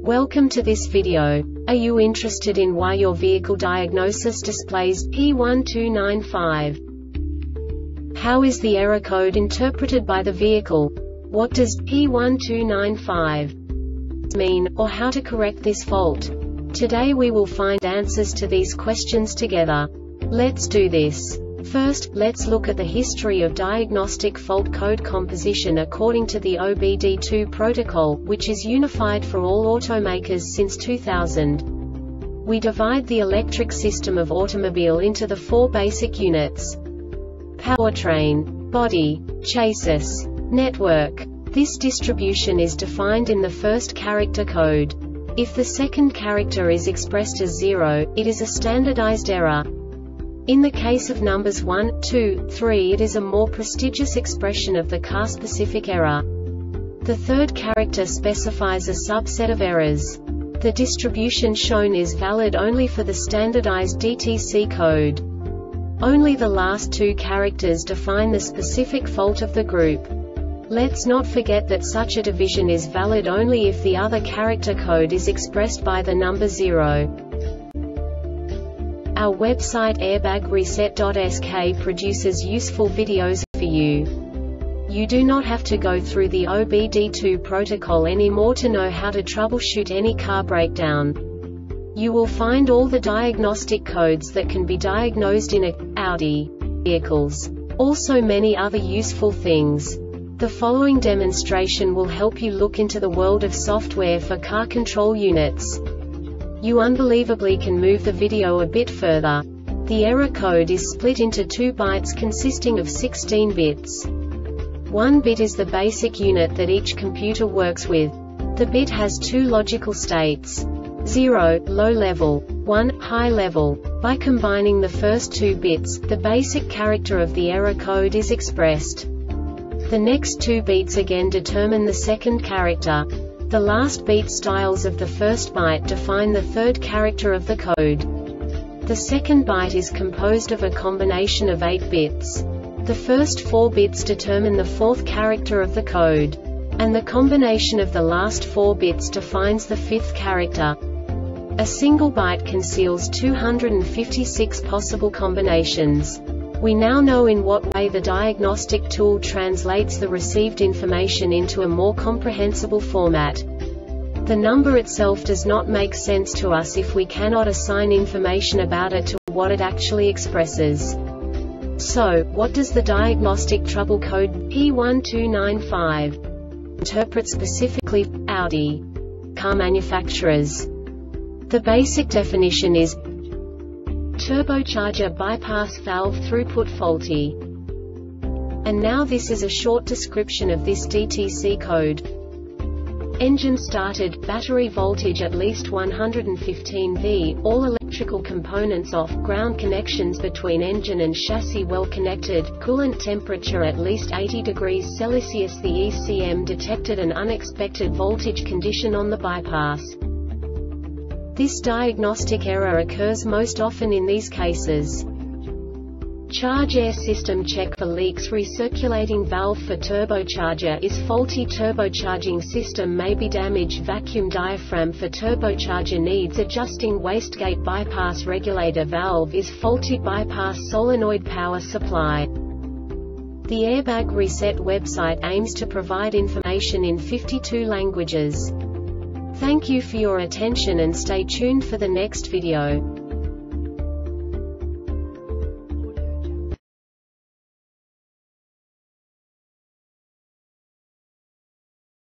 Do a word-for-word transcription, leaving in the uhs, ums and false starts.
Welcome to this video. Are you interested in why your vehicle diagnosis displays P one two nine five? How is the error code interpreted by the vehicle? What does P one two nine five mean, or how to correct this fault? Today we will find answers to these questions together. Let's do this. First, let's look at the history of diagnostic fault code composition according to the O B D two protocol, which is unified for all automakers since two thousand. We divide the electric system of automobile into the four basic units: powertrain, body, chassis, network. This distribution is defined in the first character code. If the second character is expressed as zero, it is a standardized error. In the case of numbers one, two, three, it is a more prestigious expression of the car-specific error. The third character specifies a subset of errors. The distribution shown is valid only for the standardized D T C code. Only the last two characters define the specific fault of the group. Let's not forget that such a division is valid only if the other character code is expressed by the number zero. Our website airbag reset dot S K produces useful videos for you. You do not have to go through the O B D two protocol anymore to know how to troubleshoot any car breakdown. You will find all the diagnostic codes that can be diagnosed in a Audi vehicles. Also many other useful things. The following demonstration will help you look into the world of software for car control units. You unbelievably can move the video a bit further. The error code is split into two bytes consisting of sixteen bits. One bit is the basic unit that each computer works with. The bit has two logical states: zero, low level, one, high level. By combining the first two bits, the basic character of the error code is expressed. The next two bits again determine the second character. The last beat styles of the first byte define the third character of the code. The second byte is composed of a combination of eight bits. The first four bits determine the fourth character of the code. And the combination of the last four bits defines the fifth character. A single byte conceals two hundred fifty-six possible combinations. We now know in what way the diagnostic tool translates the received information into a more comprehensible format. The number itself does not make sense to us if we cannot assign information about it to what it actually expresses. So, what does the diagnostic trouble code P one two nine five interpret specifically for Audi car manufacturers? The basic definition is turbocharger bypass valve throughput faulty. And now this is a short description of this D T C code. Engine started, battery voltage at least one hundred fifteen volts, all electrical components off, ground connections between engine and chassis well connected, coolant temperature at least eighty degrees Celsius. The E C M detected an unexpected voltage condition on the bypass. This diagnostic error occurs most often in these cases: charge air system check for leaks, recirculating valve for turbocharger is faulty, turbocharging system may be damaged, vacuum diaphragm for turbocharger needs adjusting, wastegate bypass regulator valve is faulty, bypass solenoid power supply. The Airbag Reset website aims to provide information in fifty-two languages. Thank you for your attention and stay tuned for the next video.